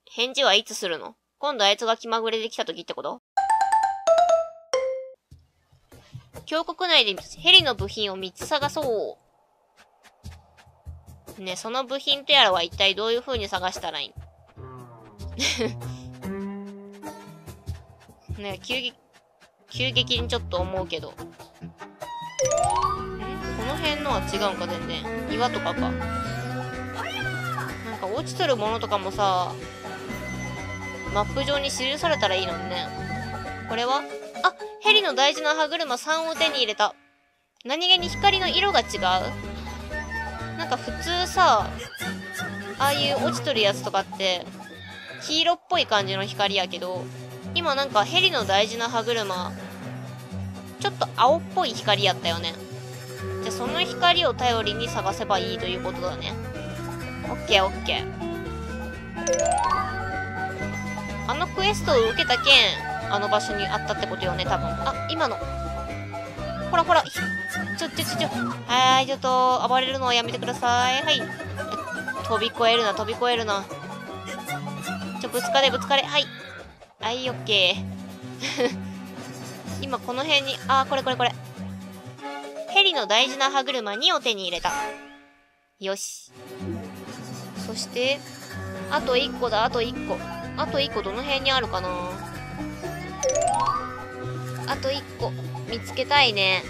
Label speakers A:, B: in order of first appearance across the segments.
A: 返事はいつするの？今度あいつが気まぐれで来た時ってこと？峡谷内でヘリの部品を3つ探そう。ね、その部品とやらは一体どういう風に探したらいいの？ね、急激にちょっと思うけど。この辺のは違うんか、全然。岩とかか。なんか落ちてるものとかもさ、マップ上に記されたらいいのにね。これは？あ、ヘリの大事な歯車3を手に入れた。何気に光の色が違う？なんか普通さ、ああいう落ちとるやつとかって、黄色っぽい感じの光やけど、今なんかヘリの大事な歯車、ちょっと青っぽい光やったよね。じゃあその光を頼りに探せばいいということだね。オッケーオッケー。あのクエストを受けたけん、あの場所にあったってことよね、多分。あ、今の。ほらほら。はい、ちょっと、暴れるのはやめてください。はい。飛び越えるな、飛び越えるな。ぶつかれ、ぶつかれ。はい。はい、オッケー。今この辺に、これ。ヘリの大事な歯車2を手に入れた。よし。そして、あと1個だ、あと1個。あと1個どの辺にあるかな？あと1個。見つけたいね。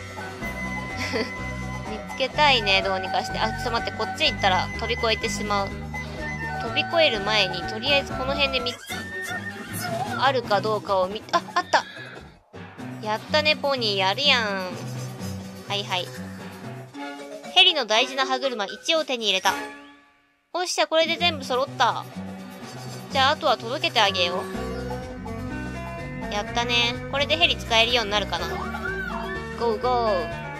A: 見つけたいね、どうにかして。あ、ちょっと待って、こっち行ったら飛び越えてしまう。飛び越える前に、とりあえずこの辺であるかどうかをあった！やったね、ポニー、やるやん。はいはい。ヘリの大事な歯車1を手に入れた。おっしゃ、これで全部揃った。じゃあ、あとは届けてあげよう。やったね。これでヘリ使えるようになるかな。ゴーゴー。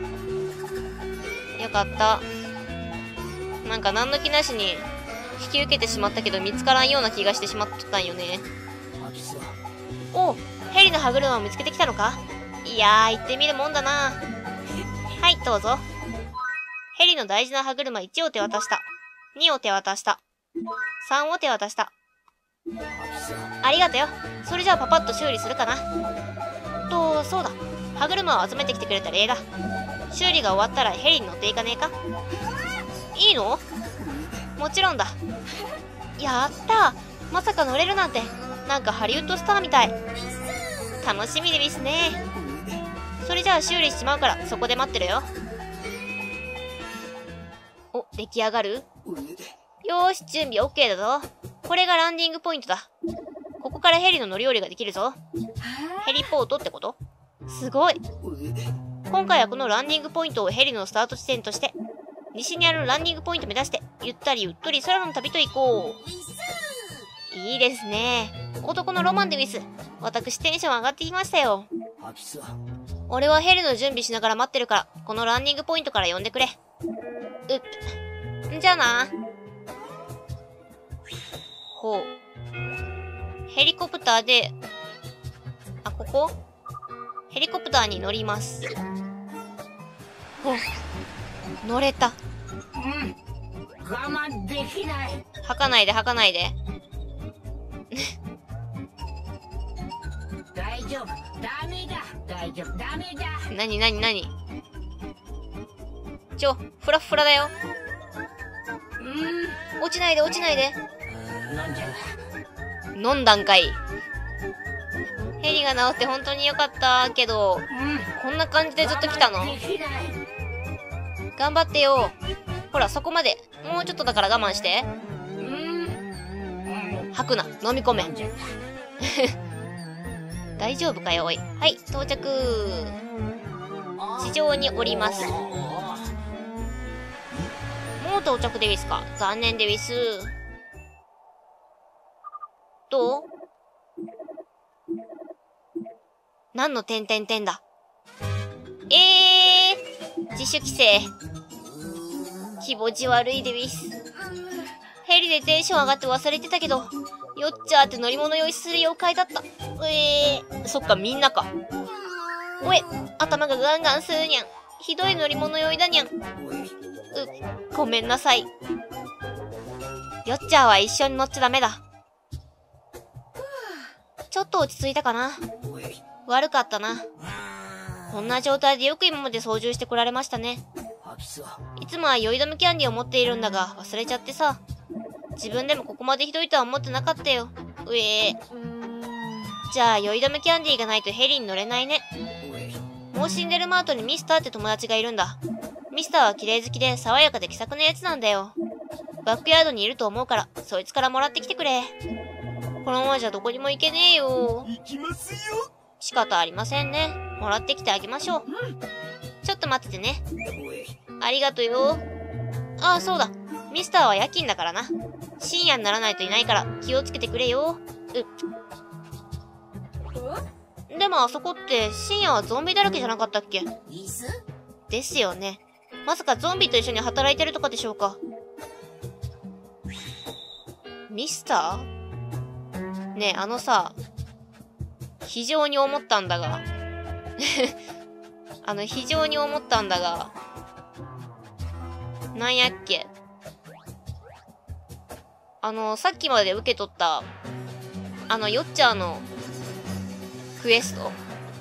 A: よかった。なんか何の気なしに引き受けてしまったけど見つからんような気がしてしまっとったんよね。おう、ヘリの歯車を見つけてきたのか？いやー、行ってみるもんだな。はい、どうぞ。ヘリの大事な歯車1を手渡した。2を手渡した。3を手渡した。ありがとよ。それじゃあパパッと修理するかな。そうだ。歯車を集めてきてくれた礼だ。修理が終わったらヘリに乗っていかねえか？いいの？もちろんだ。やったー。まさか乗れるなんて。なんかハリウッドスターみたい。楽しみですね。それじゃあ修理しちまうからそこで待ってるよ。お、出来上がる？よーし、準備 OK だぞ。これがランディングポイントだ。ここからヘリの乗り降りができるぞ。ヘリポートってこと？すごい。今回はこのランディングポイントをヘリのスタート地点として、西にあるランディングポイント目指して、ゆったりうっとり空の旅と行こう。いいですね。男のロマンでウィス。私テンション上がってきましたよ。俺はヘリの準備しながら待ってるから、このランディングポイントから呼んでくれ。じゃあな。ほう。ヘリコプターで、ここ？ヘリコプターに乗ります。ほう。乗れた。
B: 我慢できない。
A: 吐かないで吐かないで。
B: 大丈夫。ダメだ。大丈夫。ダメだ。
A: なにフラフラだよ。落ちないで落ちないで。
B: 飲んじゃ
A: 飲んだんかい。ヘリが治って本当によかったけど、こんな感じでずっと来たの？頑張ってよ。ほら、そこまで。もうちょっとだから我慢して。吐くな。飲み込め。大丈夫かよ、おい。はい、到着。地上に降ります。もう到着でウィスか。残念でウィス。どう？何の点々点だ？自主規制。気持ち悪いでウィス。ヘリでテンション上がって忘れてたけど、よっちゃーって乗り物用意する妖怪だった。そっか、みんなか。おえ、頭がガンガンするにゃん。ひどい乗り物酔いだにゃん。ごめんなさい。よっちゃーは一緒に乗っちゃダメだ。 ちょっと落ち着いたかな。悪かったな。こんな状態でよく今まで操縦してこられましたね。いつもは酔い止めキャンディーを持っているんだが、忘れちゃってさ。自分でもここまでひどいとは思ってなかったよ。じゃあ、酔い止めキャンディーがないとヘリに乗れないね。モーシンデルマートにミスターって友達がいるんだ。ミスターは綺麗好きで爽やかで気さくなやつなんだよ。バックヤードにいると思うから、そいつからもらってきてくれ。このままじゃどこにも行けねえよ。
C: 行きますよ。
A: 仕方ありませんね。もらってきてあげましょう。ちょっと待っててね。ありがとよ。ああ、そうだ。ミスターは夜勤だからな。深夜にならないといないから気をつけてくれよ。でもあそこって深夜はゾンビだらけじゃなかったっけ？ですよね。まさかゾンビと一緒に働いてるとかでしょうか？ミスター？ねえ、さ、非常に思ったんだが。非常に思ったんだが、なんやっけ？さっきまで受け取った、ヨッチャーのクエスト。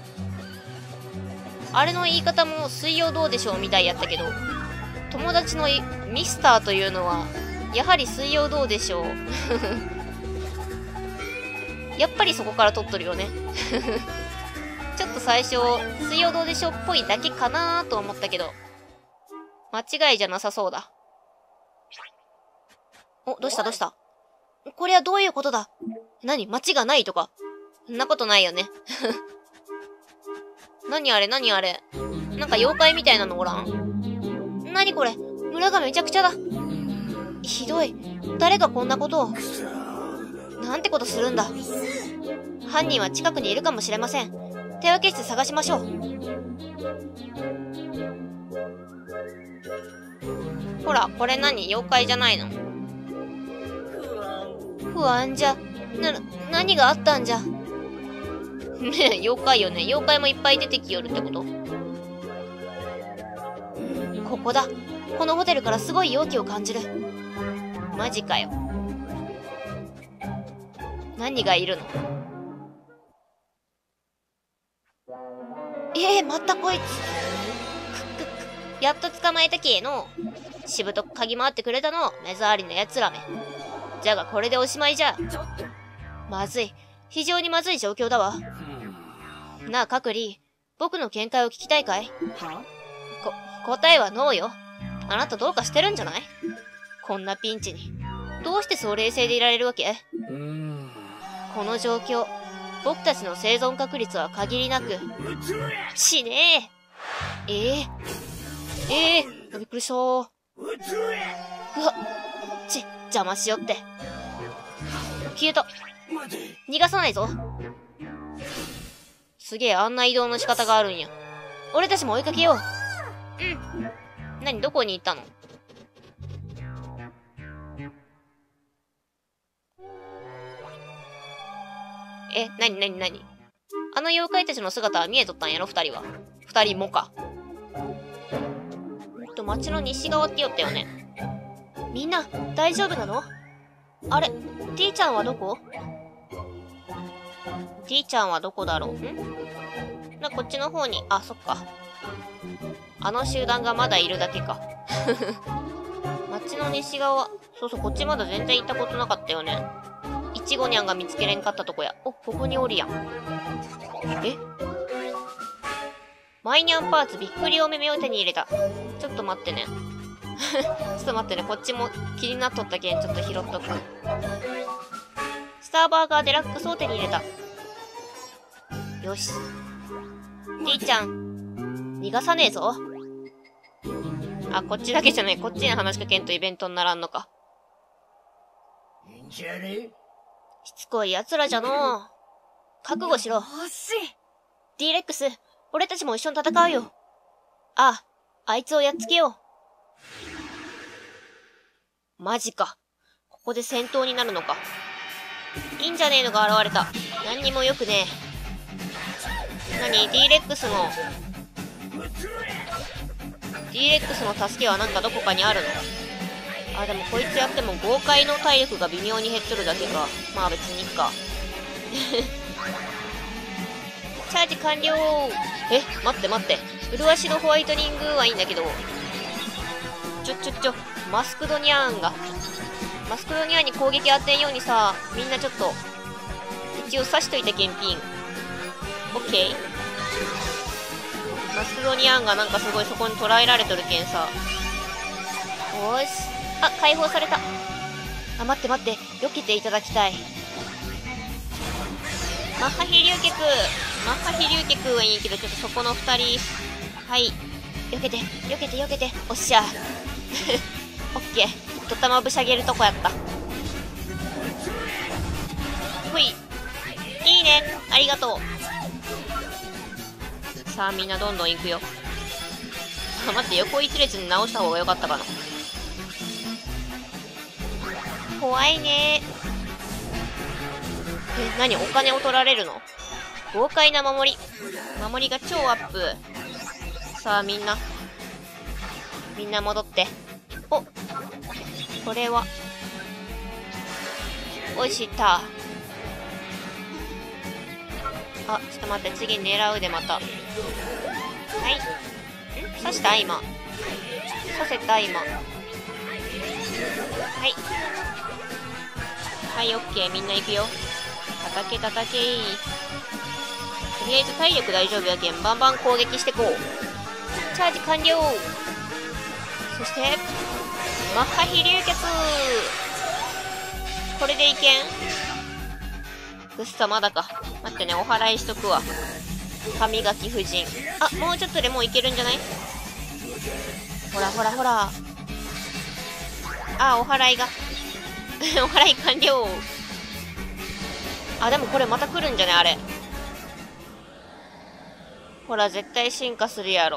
A: あれの言い方も水曜どうでしょうみたいやったけど、友達のミスターというのは、やはり水曜どうでしょう。やっぱりそこから取っとるよね。ちょっと最初、水曜どうでしょうっぽいだけかなーと思ったけど、間違いじゃなさそうだ。お、どうしたどうした？これはどういうことだ？何？街がないとか。そんなことないよね。何あれ何あれ。なんか妖怪みたいなのおらん？何これ？村がめちゃくちゃだ。ひどい。誰がこんなことを。なんてことするんだ。犯人は近くにいるかもしれません。手分けして探しましょう。ほら、これ何？妖怪じゃないの？不安じゃ。何があったんじゃ。ねえ、妖怪よね。妖怪もいっぱい出てきよるってこと？ここだ。このホテルからすごい容器を感じる。マジかよ。何がいるの？またこいつ。やっと捕まえたけの。しぶとく嗅ぎ回ってくれたの。目障りな奴らめ。じゃがこれでおしまいじゃ。まずい。非常にまずい状況だわ。なあ、カクリ。僕の見解を聞きたいかい？答えはノーよ。あなたどうかしてるんじゃない？こんなピンチに。どうしてそう冷静でいられるわけ？この状況、僕たちの生存確率は限りなく。死ねえ。びっくりしたー。うわ、邪魔しよって。消えた。逃がさないぞ。すげえ、あんな移動の仕方があるんや。俺たちも追いかけよう。何、どこに行ったの？何？あの妖怪たちの姿は見えとったんやろ、二人は。二人もか。町の西側って言ったよね。みんな、大丈夫なの？あれ、T ちゃんはどこ？ T ちゃんはどこだろう？こっちの方に、あ、そっか。あの集団がまだいるだけか。町の西側、そうそう、こっちまだ全然行ったことなかったよね。いちごにゃんが見つけれんかったとこや。お、ここにおるやん。マイニャンパーツびっくりお目目を手に入れた。ちょっと待ってね。ちょっと待ってね。こっちも気になっとったけん、ちょっと拾っとく。スターバーガーデラックスを手に入れた。よし。T ちゃん、逃がさねえぞ。あ、こっちだけじゃない。こっちに話しかけんとイベントにならんのか。しつこい奴らじゃのう。覚悟しろ。D-Rex、俺たちも一緒に戦うよ。あいつをやっつけよう。マジか。ここで戦闘になるのか。いいんじゃねえのが現れた。何にもよくねえ。何？ D-Rex の助けはなんかどこかにあるの？あ、でもこいつやっても豪快の体力が微妙に減っとるだけか。まあ別にいっか。 チャージ完了。え、待って待って。麗しのホワイトニングはいいんだけど。マスクドニャーンが。マスクドニャーンに攻撃当てんようにさ、みんなちょっと、一応刺しといて、検品。オッケー。マスクドニャーンがなんかすごいそこに捕らえられとるけんさ。よーし。あ、解放された。あ、待って待って。避けていただきたい。マッハ飛竜脚。マッハ飛竜脚はいいけど、ちょっとそこの2人。はい。避けて。おっしゃ。オッケー。とたまぶしゃげるとこやった。ほい。いいね。ありがとう。さあ、みんなどんどん行くよ。あ、待って、横一列に直した方がよかったかな。怖いね。え、何？お金を取られるの？豪快な守り。守りが超アップ。さあ、みんな戻って。お、これは。おいした。あ、ちょっと待って、次狙うでまた。はい。刺した今。刺せた今。はい。はい、オッケー。みんな行くよ。叩け。とりあえず体力大丈夫やけん、バンバン攻撃してこう。チャージ完了。そして、マッハ飛竜脚。これでいけん？ぐっさまだか。待ってね、お祓いしとくわ。歯磨き夫人。あ、もうちょっとでもういけるんじゃない？ほら。あ、お祓いが。お祓い完了。あ、でもこれまた来るんじゃねあれ。ほら、絶対進化するやろ。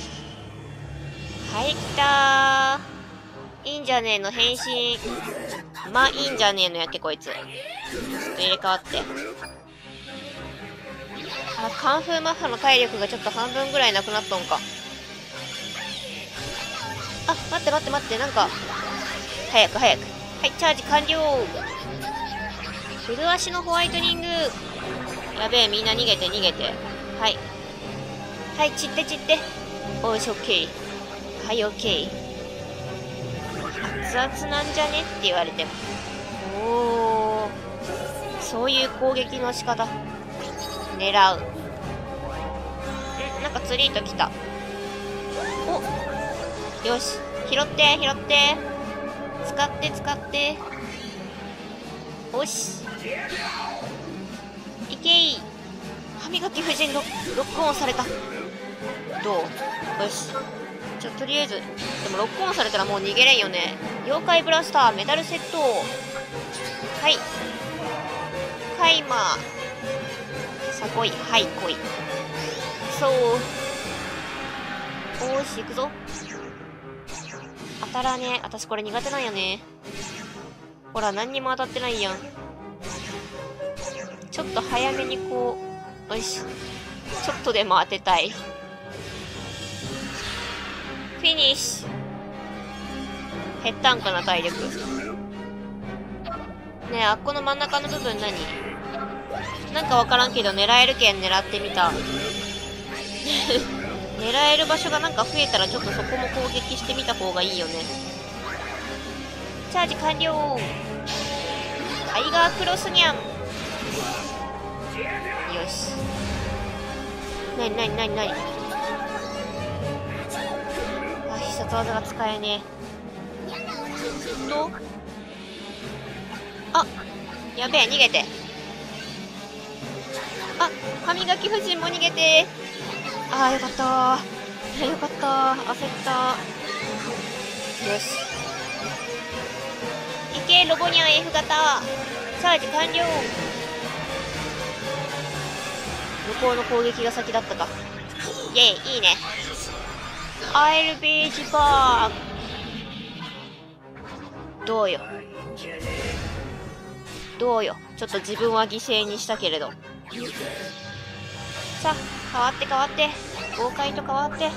A: はい、来たー。いいんじゃねえの、変身。まあ、いいんじゃねえのやっけ、こいつ。ちょっと入れ替わって。あ、カンフーマッハの体力がちょっと半分ぐらいなくなっとんか。あ、待って、なんか。早く。はい、チャージ完了。麗しのホワイトニング。やべえ、みんな逃げて。はい、散って。おいし、オッケー。はい、オッケー。熱々なんじゃねって言われても。おー。そういう攻撃の仕方。狙う。なんか釣り糸来た。お、よし。拾って。使って。おし。いけい。歯磨き夫人ロックオンされた。どう？よし。とりあえず。でもロックオンされたらもう逃げれんよね。妖怪ブラスター、メダルセット。はい。カイマー。さあ来い。はい、来い。そう。おーし、行くぞ。当たらねえ。私これ苦手なんやね。ほら、何にも当たってないやん。ちょっと早めにこう。よし。ちょっとでも当てたい。フィニッシュ。減ったんかな、体力。ねえ、あっこの真ん中の部分何？なんかわからんけど、狙えるけん狙ってみた。狙える場所がなんか増えたらちょっとそこも攻撃してみた方がいいよね。チャージ完了。タイガークロスニャン。よし。なにあ、必殺技が使えねえ。あ、やべえ、逃げて。あ、歯磨き夫人も逃げて。あー、よかった焦った。よし。いけ、ロボニャン F 型。チャージ完了。向こうの攻撃が先だったか。イェイ、いいね。I'll be back。どうよ。ちょっと自分は犠牲にしたけれど。さあ、変わって。豪快と変わって。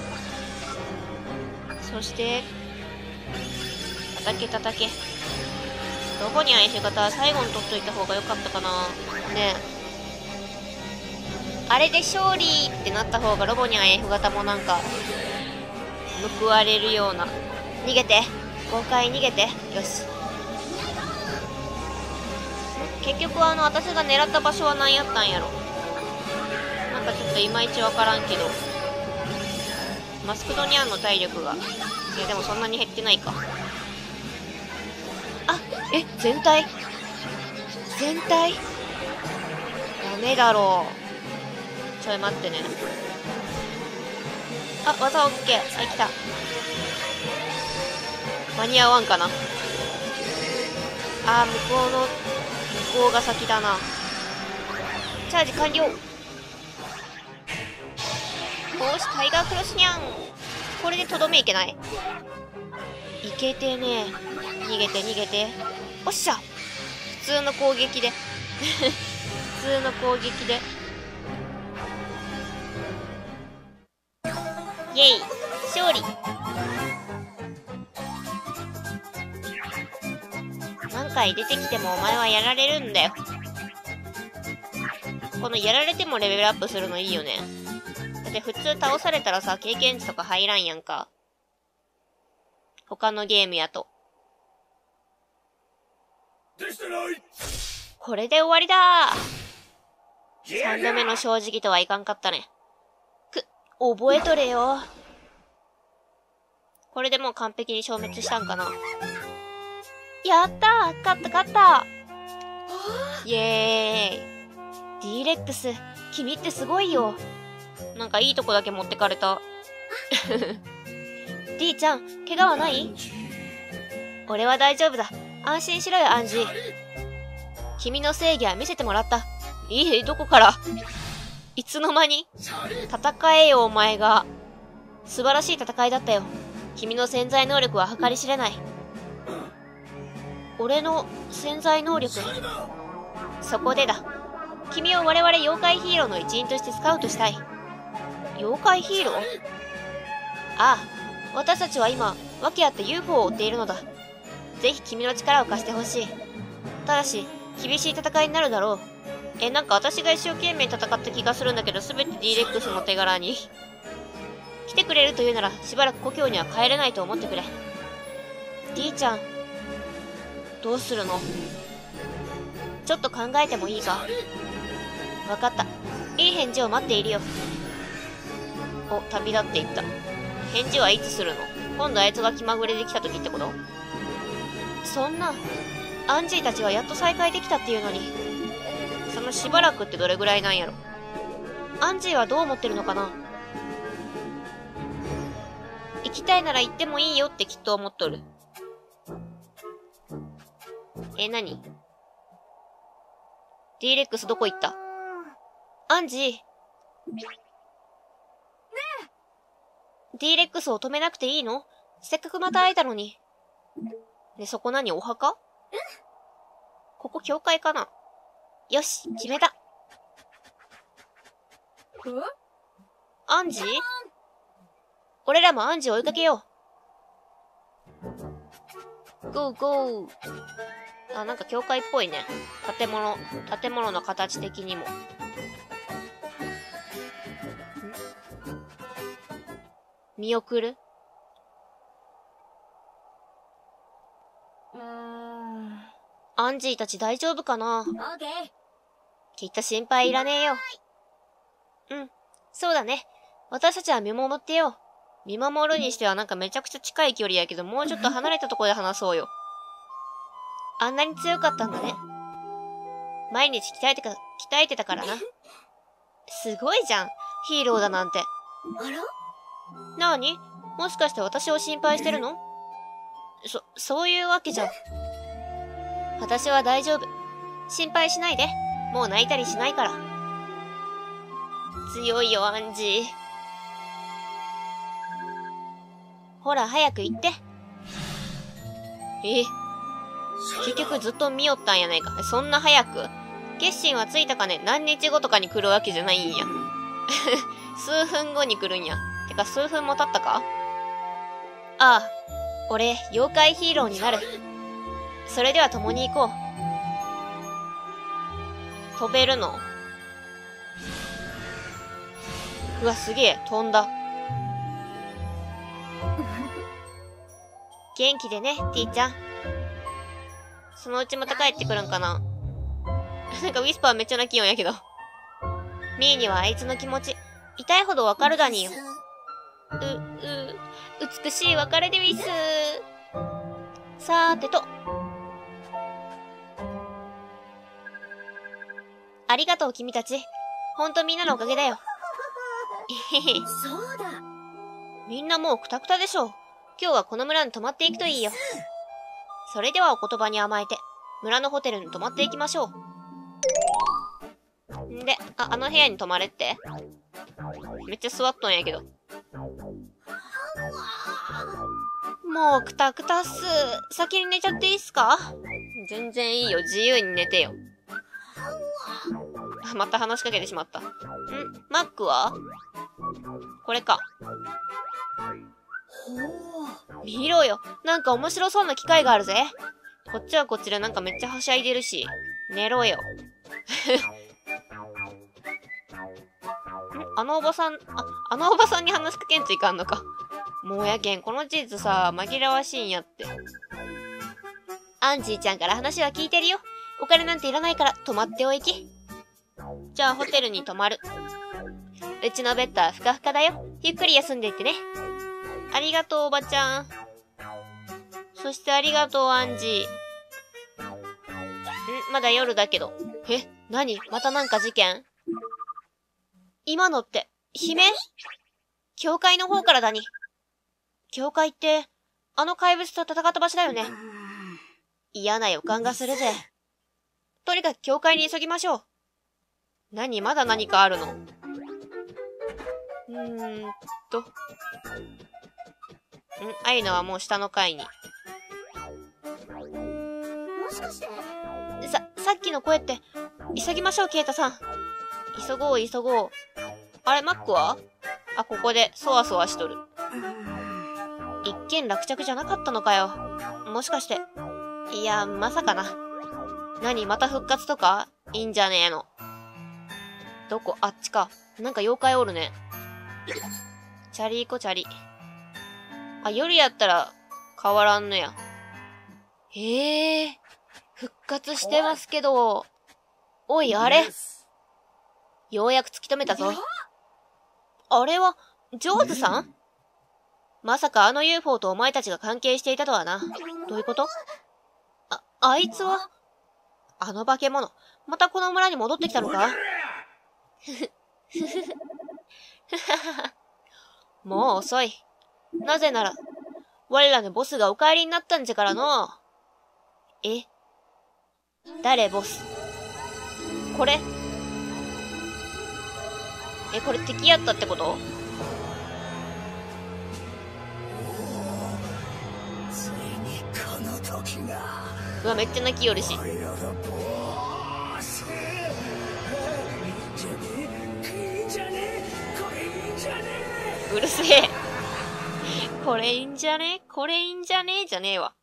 A: そして、叩け。ロボニャン F 型は最後に取っといた方が良かったかな。ねえ。 あれで勝利ってなった方がロボニャン F 型もなんか、報われるような。逃げて。豪快逃げて。よし。結局私が狙った場所は何やったんやろ。なんかちょっといまいちわからんけど。マスクドニャンの体力が。いやでもそんなに減ってないか。あ、全体ダメだろう。ちょい待ってね。あ、技オッケー。はい、来た。間に合わんかな。あー、向こうが先だな。チャージ完了。よし、タイガークロスニャン。これでとどめいけない。いけてね。逃げて。おっしゃ。普通の攻撃で。イェイ、勝利。何回出てきてもお前はやられるんだよ。このやられてもレベルアップするのいいよね。だって普通倒されたらさ、経験値とか入らんやんか。他のゲームやと。これで終わりだー。3度目の正直とはいかんかったね。覚えとれよ。これでもう完璧に消滅したんかな。やったー、勝ったイエーイ。 D レックス、君ってすごいよ。なんかいいとこだけ持ってかれた。D ちゃん、怪我はない？俺は大丈夫だ。安心しろよ、アンジー。君の正義は見せてもらった。どこから？いつの間に？戦えよ、お前が。素晴らしい戦いだったよ。君の潜在能力は計り知れない。俺の潜在能力？そこでだ。君を我々妖怪ヒーローの一員としてスカウトしたい。妖怪ヒーロー？ああ、私たちは今、訳あって UFO を追っているのだ。ぜひ君の力を貸してほしい。ただし、厳しい戦いになるだろう。なんか私が一生懸命戦った気がするんだけど、すべて D レックスの手柄に。来てくれるというなら、しばらく故郷には帰れないと思ってくれ。D ちゃん、どうするの？ちょっと考えてもいいか？わかった。いい返事を待っているよ。お、旅立っていった。返事はいつするの？今度あいつが気まぐれで来た時ってこと？そんな、アンジーたちはやっと再会できたっていうのに。そのしばらくってどれぐらいなんやろ。アンジーはどう思ってるのかな。行きたいなら行ってもいいよってきっと思っとる。何？ D レックスどこ行った？アンジー。D レックスを止めなくていいの？せっかくまた会えたのに。ね、そこ何？お墓？ここ教会かな？よし、決めた。アンジー？俺らもアンジーを追いかけよう。ゴーゴー。あ、なんか教会っぽいね。建物の形的にも。見送る？アンジーたち大丈夫かな？きっと心配いらねえよ。うん、そうだね。私たちは見守ってよ。見守るにしてはなんかめちゃくちゃ近い距離やけど、もうちょっと離れたところで話そうよ。あんなに強かったんだね。毎日鍛えてたからな。すごいじゃん。ヒーローだなんて。なに？もしかして私を心配してるの？そういうわけじゃ。私は大丈夫。心配しないで。もう泣いたりしないから。強いよ、アンジー。ほら、早く行って。結局ずっと見よったんやないか。そんな早く？決心はついたかね？何日後とかに来るわけじゃないんや。数分後に来るんや。てか、数分も経ったか？ああ、俺、妖怪ヒーローになる。それでは共に行こう。飛べるの？ うわ、すげえ、飛んだ。元気でね、ティーちゃん。そのうちまた帰ってくるんかな。なんかウィスパーめっちゃ泣きよんやけど。ミーにはあいつの気持ち、痛いほどわかるだによ。美しい別れでウィス。さーてと。ありがとう君たち。ほんとみんなのおかげだよ。
B: そうだ。
A: みんなもうクタクタでしょう。今日はこの村に泊まっていくといいよ。それではお言葉に甘えて、村のホテルに泊まっていきましょう。んで、あの部屋に泊まれって。めっちゃ座っとんやけど。もうクタクタっす。先に寝ちゃっていいっすか？全然いいよ。自由に寝てよ。また話しかけてしまった。マックは？これか。見ろよ。なんか面白そうな機械があるぜ。こっちはこっちでなんかめっちゃはしゃいでるし。寝ろよ。あのおばさんに話しかけんといかんのか。もうやけん、この事実さ、紛らわしいんやって。アンジーちゃんから話は聞いてるよ。お金なんていらないから泊まっておいき。じゃあホテルに泊まる。うちのベッドはふかふかだよ。ゆっくり休んでいってね。ありがとうおばちゃん。そしてありがとうアンジー。まだ夜だけど。何？またなんか事件？今のって、悲鳴？教会の方からだに。教会って、あの怪物と戦った場所だよね。嫌な予感がするぜ。とにかく教会に急ぎましょう。まだ何かあるの？あいのはもう下の階に。
B: もしかして。
A: さっきの声って、急ぎましょう、ケイタさん。急ごう、急ごう。あれ、マックは？ここで、そわそわしとる。一件落着じゃなかったのかよ。もしかして。いや、まさかな。また復活とか？いいんじゃねえの。どこ？あっちか。なんか妖怪おるね。チャリーコチャリ。夜やったら変わらんのや。復活してますけど。おい、あれ。ようやく突き止めたぞ。あれは、ジョーズさん？まさかあの UFO とお前たちが関係していたとはな。どういうこと？あいつは？あの化け物、またこの村に戻ってきたのか？もう遅い。なぜなら、我らのボスがお帰りになったんじゃからの。誰ボス？これ敵やったってこと？
B: ついにこの時が。
A: うわ、めっちゃ泣きよるし。うるせえ。これいいんじゃね？これいいんじゃね？じゃねえわ。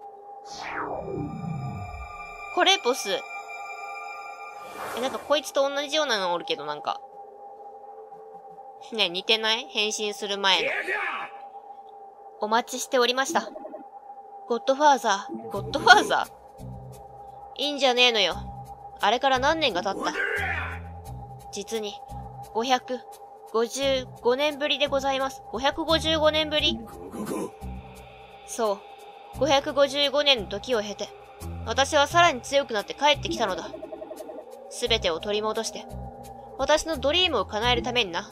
A: これボス。なんかこいつと同じようなのおるけどなんか。ね、似てない？変身する前の。お待ちしておりました。ゴッドファーザー。ゴッドファーザー？いいんじゃねえのよ。あれから何年が経った？実に、555年ぶりでございます。555年ぶり？そう。555年の時を経て、私はさらに強くなって帰ってきたのだ。すべてを取り戻して、私のドリームを叶えるためにな。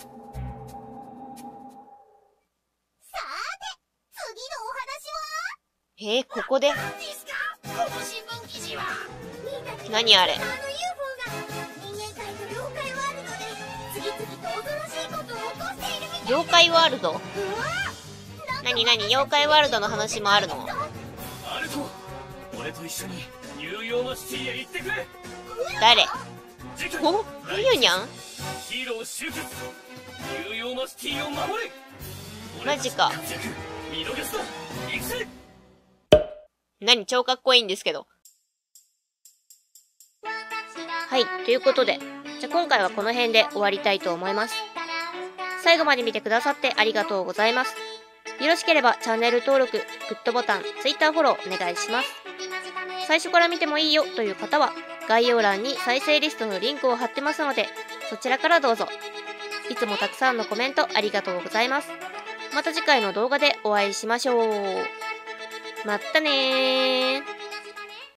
A: ここで何あれ？妖怪ワールド？妖怪ワールドの話もあるの？誰？お？ゆうにゃん？マジか。超かっこいいんですけど。はい、ということで、じゃあ今回はこの辺で終わりたいと思います。 最後まで見てくださってありがとうございます。よろしければチャンネル登録、グッドボタン、Twitter フォローお願いします。最初から見てもいいよという方は、概要欄に再生リストのリンクを貼ってますので、そちらからどうぞ。いつもたくさんのコメントありがとうございます。また次回の動画でお会いしましょう。まったねー。